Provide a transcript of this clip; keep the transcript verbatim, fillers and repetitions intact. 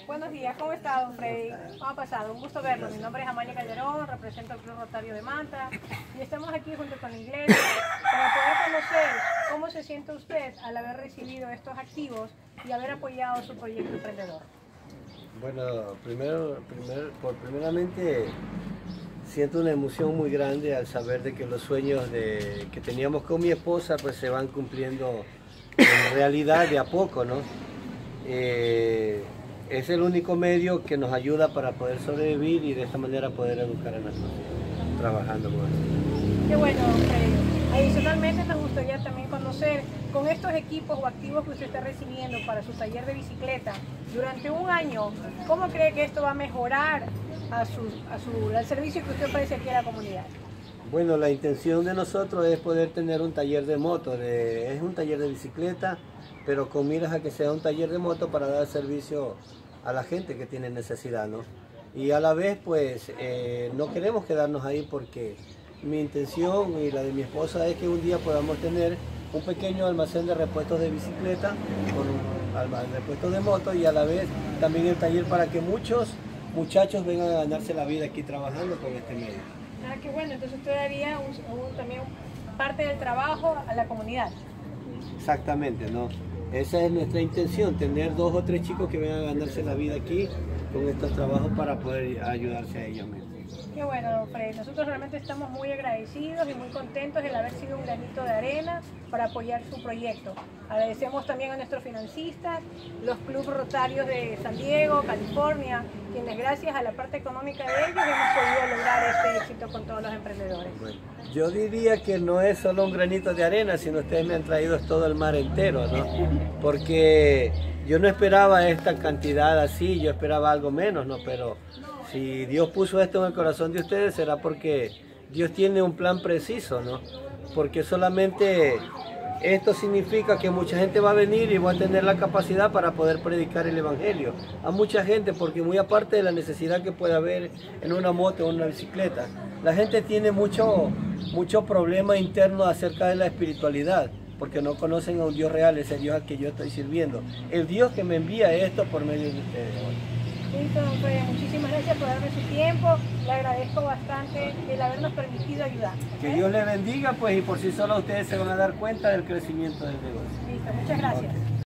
Buenos días, ¿cómo está, don Freddy? ¿Cómo ha pasado? Un gusto verlo. Mi nombre es Amalia Calderón, represento al Club Rotario de Manta y estamos aquí junto con la iglesia para poder conocer cómo se siente usted al haber recibido estos activos y haber apoyado su proyecto emprendedor. Bueno, primero, primer, por primeramente siento una emoción muy grande al saber de que los sueños de, que teníamos con mi esposa pues se van cumpliendo en realidad de a poco, ¿no? Eh, es el único medio que nos ayuda para poder sobrevivir y de esta manera poder educar a nuestros hijos, trabajando con eso. Qué bueno, don Freddy. Adicionalmente nos gustaría también conocer, con estos equipos o activos que usted está recibiendo para su taller de bicicleta, durante un año, ¿cómo cree que esto va a mejorar a su, a su, al servicio que usted ofrece aquí a la comunidad? Bueno, la intención de nosotros es poder tener un taller de moto, de, es un taller de bicicleta, pero con miras a que sea un taller de moto para dar servicio a la gente que tiene necesidad, ¿no? Y a la vez, pues, eh, no queremos quedarnos ahí porque mi intención y la de mi esposa es que un día podamos tener un pequeño almacén de repuestos de bicicleta, con repuestos de moto y a la vez también el taller para que muchos muchachos vengan a ganarse la vida aquí trabajando con este medio. Ah, qué bueno, entonces usted daría un, un, también parte del trabajo a la comunidad. Exactamente, ¿no? Esa es nuestra intención, tener dos o tres chicos que vengan a ganarse la vida aquí con estos trabajos para poder ayudarse a ellos mismos. Qué bueno, don Freddy. Nosotros realmente estamos muy agradecidos y muy contentos de haber sido un granito de arena para apoyar su proyecto. Agradecemos también a nuestros financistas, los clubes rotarios de San Diego, California, quienes gracias a la parte económica de ellos hemos podido lograr este éxito con todos los emprendedores. Bueno, yo diría que no es solo un granito de arena, sino ustedes me han traído todo el mar entero, ¿no? Porque yo no esperaba esta cantidad así, yo esperaba algo menos, ¿no? Pero si Dios puso esto en el corazón de ustedes será porque Dios tiene un plan preciso, ¿no? Porque solamente esto significa que mucha gente va a venir y va a tener la capacidad para poder predicar el evangelio a mucha gente, porque muy aparte de la necesidad que puede haber en una moto o una bicicleta, la gente tiene mucho, mucho problema interno acerca de la espiritualidad, porque no conocen a un Dios real, ese Dios al que yo estoy sirviendo, el Dios que me envía esto por medio de ustedes. Listo, don Freddy, muchísimas gracias por darme su tiempo, le agradezco bastante el habernos permitido ayudar. ¿Okay? Que Dios les bendiga, pues, y por sí solo ustedes se van a dar cuenta del crecimiento del negocio. Listo, muchas gracias. Okay.